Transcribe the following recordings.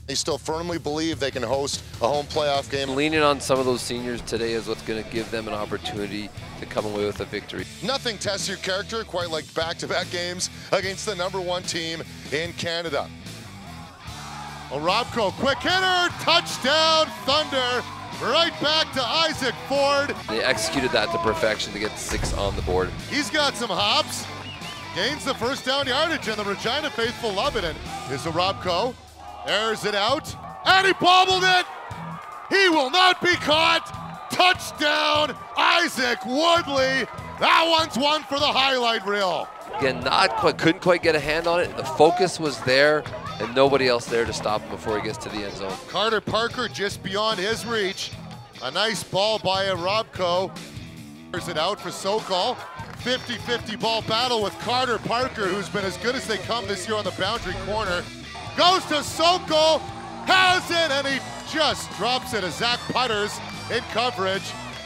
They still firmly believe they can host a home playoff game. Leaning on some of those seniors today is what's going to give them an opportunity to come away with a victory. Nothing tests your character quite like back-to-back games against the #1 team in Canada. Robko, quick hitter, touchdown, Thunder. Right back to Isaac Ford. They executed that to perfection to get 6 on the board. He's got some hops. Gains the first down yardage, and the Regina faithful love it. And here's Robko. Airs it out, and he bobbled it. He will not be caught. Touchdown, Isaac Woodley. That one's one for the highlight reel. Again, couldn't quite get a hand on it. The focus was there, and nobody else there to stop him before he gets to the end zone. Carter Parker just beyond his reach. A nice ball by Robko. Airs it out for Sokol. 50-50 ball battle with Carter Parker, who's been as good as they come this year on the boundary corner. Goes to Sokol, has it, and he just drops it as Zach Putters in coverage.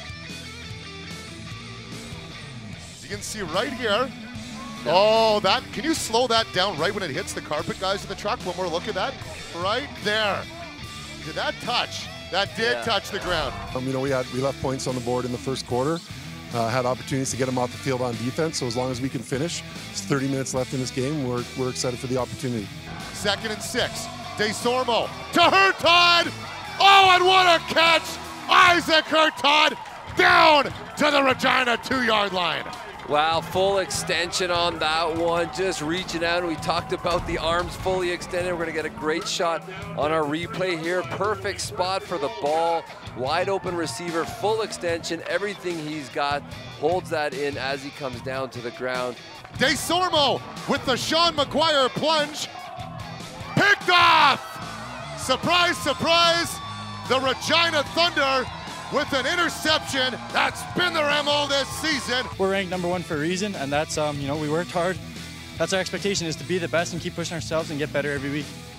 As you can see right here. Oh, can you slow that down right when it hits the carpet, guys, in the truck? One more look at that. Right there. Did that touch? That did touch the ground. We left points on the board in the first quarter. Had opportunities to get them off the field on defense, so as long as we can finish, there's 30 minutes left in this game, we're excited for the opportunity. 2nd and 6. DeSormo to Hurtad. Oh, and what a catch! Isaac Hurtad down to the Regina 2-yard line. Wow, full extension on that one, just reaching out. We talked about the arms fully extended. We're gonna get a great shot on our replay here. Perfect spot for the ball, wide open receiver, full extension, everything he's got, holds that in as he comes down to the ground. DeSormo with the Sean McGuire plunge, picked off! Surprise, surprise, the Regina Thunder with an interception. That's been their MO this season. We're ranked #1 for a reason, and that's, we worked hard. That's our expectation, is to be the best and keep pushing ourselves and get better every week.